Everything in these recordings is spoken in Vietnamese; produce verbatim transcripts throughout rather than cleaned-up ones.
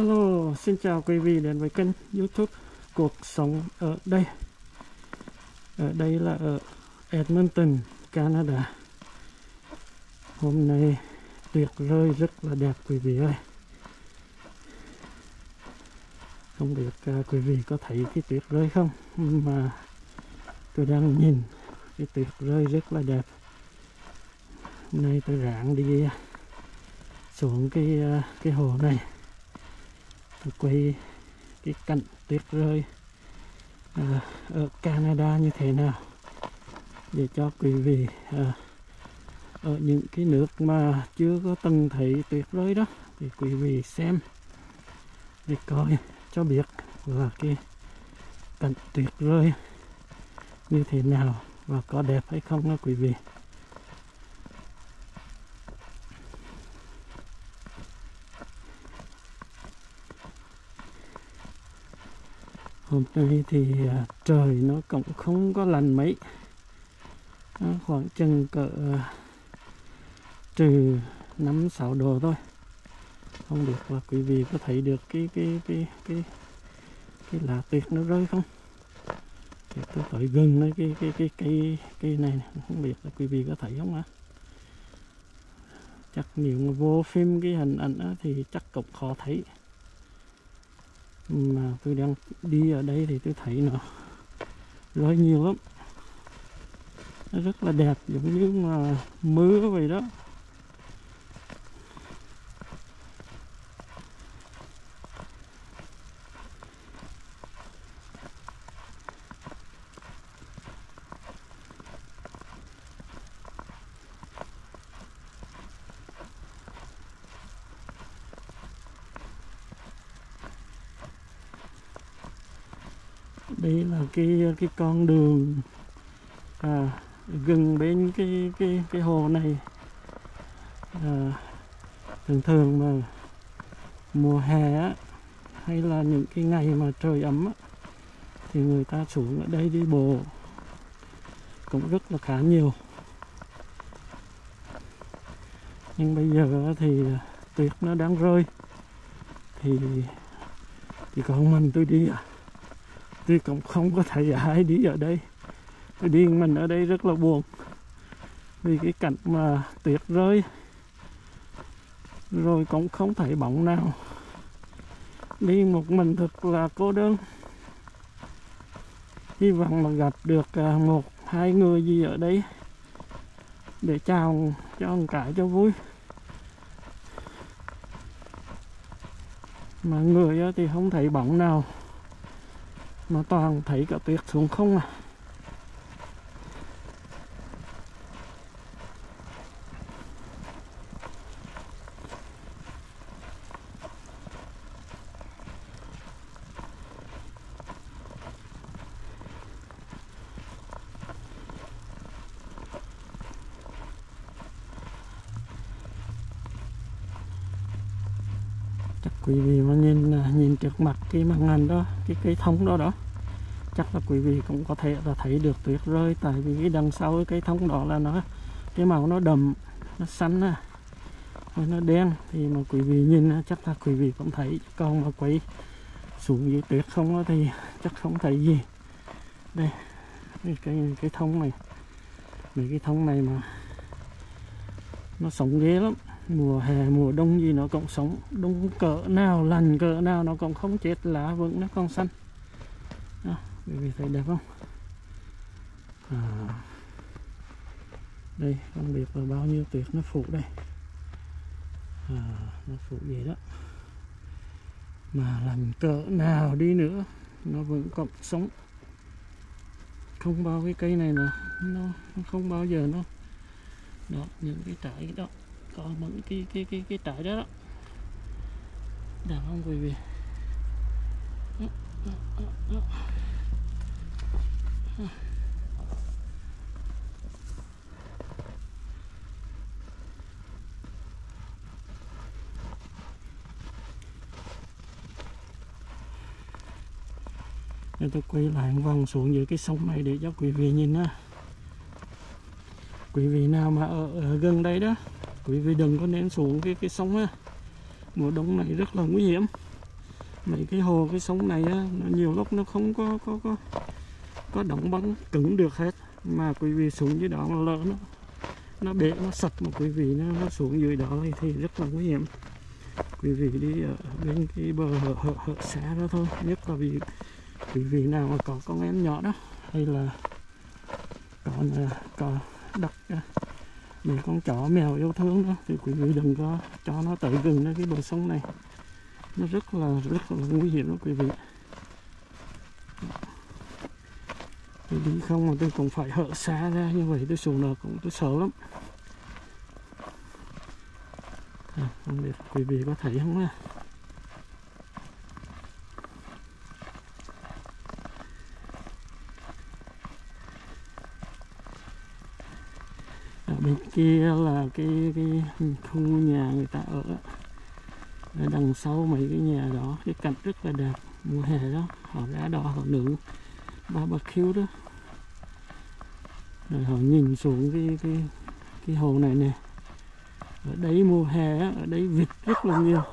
Hello, xin chào quý vị đến với kênh YouTube Cuộc Sống Ở Đây. Ở đây là ở Edmonton, Canada. Hôm nay tuyết rơi rất là đẹp quý vị ơi. Không biết uh, quý vị có thấy cái tuyết rơi không, mà tôi đang nhìn cái tuyết rơi rất là đẹp. Hôm nay tôi ráng đi xuống cái uh, cái hồ này, tôi quay cái cảnh tuyết rơi à, ở Canada như thế nào để cho quý vị à, ở những cái nước mà chưa có từng thấy tuyết rơi đó thì quý vị xem để coi cho biết là cái cảnh tuyết rơi như thế nào và có đẹp hay không đó quý vị. Hôm nay thì uh, trời nó cũng không có lạnh mấy, nó khoảng chừng cỡ uh, trừ năm sáu độ thôi. Không biết là quý vị có thấy được cái cái cái cái cái lá tuyết nó rơi không? Thì tôi tới gần nơi cái cái cái cây cây này, không biết là quý vị có thấy không ạ? Chắc nếu mà vô phim cái hình ảnh đó, thì chắc cũng khó thấy. Mà tôi đang đi ở đây thì tôi thấy nó rơi nhiều lắm, nó rất là đẹp, giống như mà mưa vậy đó. Đây là cái cái con đường à, gần bên cái cái cái hồ này. À, thường thường mà mùa hè á, hay là những cái ngày mà trời ấm á, thì người ta xuống ở đây đi bộ cũng rất là khá nhiều. Nhưng bây giờ thì tuyết nó đang rơi thì chỉ còn mình tôi đi à. Tôi cũng không có thấy ai đi ở đây. Tôi đi mình ở đây rất là buồn, vì cái cảnh mà tuyết rơi rồi cũng không thấy bóng nào. Đi một mình thật là cô đơn. Hy vọng là gặp được một hai người gì ở đây để chào cho một cái cho vui. Mà người thì không thấy bóng nào, mà toàn thấy cả tuyết xuống không à. Chắc quý vị mà nhìn nhìn trước mặt cái màn hình đó, cái cây thông đó đó, chắc là quý vị cũng có thể là thấy được tuyết rơi. Tại vì cái đằng sau cái cây thông đó là nó cái màu nó đậm, nó xanh à, nó đen, thì mà quý vị nhìn chắc là quý vị cũng thấy. Còn mà quay xuống dưới tuyết không thì chắc không thấy gì. Đây cái cái thông này, mấy cái thông này mà nó sống ghê lắm. Mùa hè mùa đông gì nó cũng sống, đông cỡ nào lành cỡ nào nó cũng không chết, lá vẫn nó còn xanh đó. Quý vị thấy đẹp không? À, đây không biết là bao nhiêu tuyết nó phủ đây. À, nó phủ vậy đó, mà lành cỡ nào đi nữa nó vẫn còn sống. Không bao cái cây này nè, nó, nó không bao giờ nó đó, những cái trái đó có những cái cái cái cái trái đó đó, đẹp không quý vị? Đó, đó, đó, đó. Để tôi quay lại một vòng xuống dưới cái sông này để cho quý vị nhìn á. Quý vị nào mà ở, ở gần đây đó, quý vị đừng có nên xuống cái cái sông á. Mùa đông này rất là nguy hiểm. mấy cái hồ cái sông này á, nó nhiều lúc nó không có có có có đóng băng cứng được hết, mà quý vị xuống dưới đó mà lỡ nó nó bể nó sập mà quý vị nó, nó xuống dưới đó thì, thì rất là nguy hiểm. Quý vị đi ở bên cái bờ hở, hở, hở xa đó thôi, nhất là vì quý vị nào mà có con em nhỏ đó, hay là còn có đặt mấy con chó mèo yêu thương đó, thì quý vị đừng có cho nó tới gần đến cái bờ sông này, nó rất là rất là nguy hiểm đó quý vị. Tôi đi không mà tôi cũng phải hở xa ra như vậy, tôi xuống đó cũng tôi sợ lắm. À, không biết quý vị có thấy không á. Ở bên kia là cái cái khu nhà người ta ở, ở đằng sau mấy cái nhà đó cái cảnh rất là đẹp. Mùa hè đó họ ra đó họ nướng barbecue đó, rồi họ nhìn xuống cái cái cái hồ này nè. Ở đấy mùa hè á, ở đấy vịt rất là nhiều.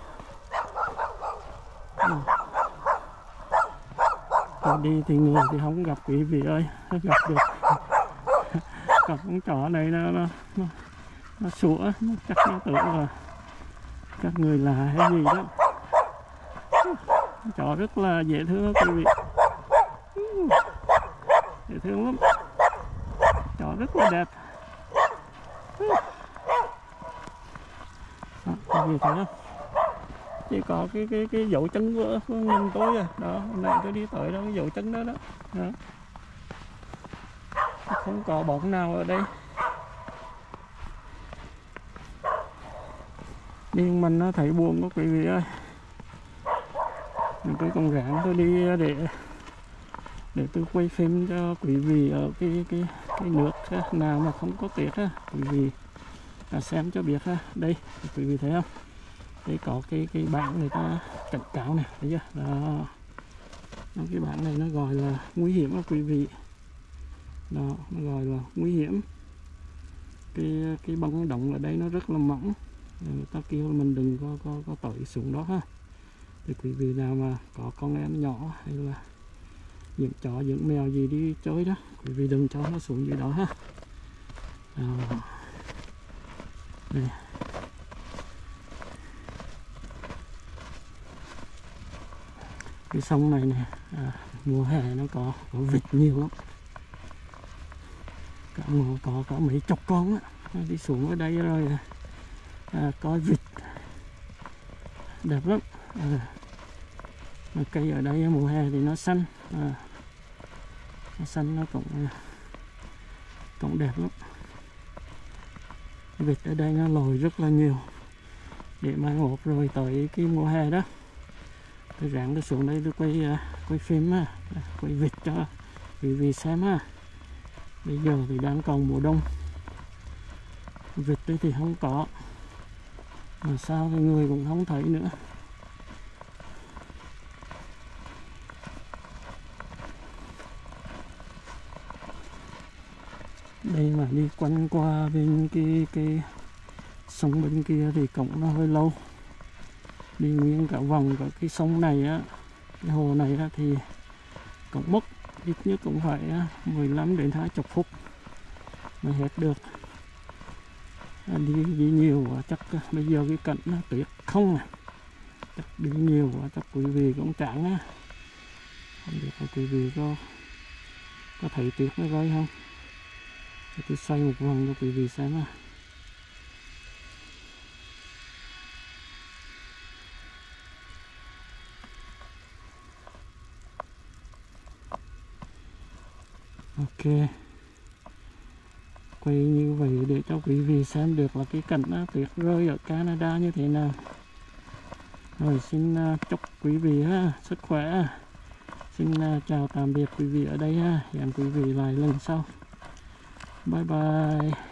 Tôi đi thì người thì không gặp quý vị ơi, không gặp được. Gặp con chó này nó nó nó, nó sủa, nó chắc nó tưởng là các người là hay gì đó. Con chó rất là dễ thương quý vị, dễ thương lắm, chó rất là đẹp. À, cái gì thấy không? Chỉ có cái cái cái dấu chân của, của mình tôi à. Đó, hôm nay tôi đi tới đó cái dấu chân đó đó. Đó. Không có bóng nào ở đây. Nhưng mình nó thấy buồn quá quý vị ơi. Mình tôi còn ráng tôi đi để để tôi quay phim cho quý vị ở cái cái cái nước nào mà không có tuyết á, quý vị à, xem cho biết ha. Đây quý vị thấy không, đây có cái cái bảng người ta cảnh cáo này, thấy chưa đó, cái bảng này nó gọi là nguy hiểm đó quý vị, đó nó gọi là nguy hiểm. Cái cái băng động ở đây nó rất là mỏng, người ta kêu mình đừng có có có tới xuống đó ha. Thì quý vị nào mà có con em nhỏ hay là những chó những mèo gì đi chơi đó, quý vị đừng cho nó xuống dưới đó ha. Đó. Đây. Cái sông này nè, à, mùa hè nó có có vịt nhiều lắm, cả mùa có có mấy chục con á, đi xuống ở đây rồi à, coi vịt đẹp lắm. À, mà cây ở đây mùa hè thì nó xanh, à, nó xanh nó cũng cũng đẹp lắm. Vịt ở đây nó lồi rất là nhiều, để mai một rồi tới cái mùa hè đó tôi ráng tôi xuống đây tôi quay quay phim á, quay vịt cho quý vị xem á. Bây giờ thì đang còn mùa đông, vịt đây thì không có, mà sao thì người cũng không thấy nữa. Đây mà đi quanh qua bên cái cái sông bên kia thì cũng nó hơi lâu, đi nguyên cả vòng cả cái sông này á, cái hồ này á, thì cũng mất ít nhất cũng phải mười lăm đến hai mươi phút mới hết được. À, đi đi nhiều quá chắc bây giờ cái cảnh nó tuyệt không à, chắc đi nhiều quá chắc quý vị cũng chán á. Không biết là quý vị có có thấy tuyệt nó rơi không? Tôi xoay một vòng cho quý vị xem à. Ok, quay như vậy để cho quý vị xem được là cái cảnh tuyết rơi ở Canada như thế nào. Rồi xin chúc quý vị ha, sức khỏe. Xin chào tạm biệt quý vị ở đây ha, hẹn quý vị lại lần sau. Bye bye.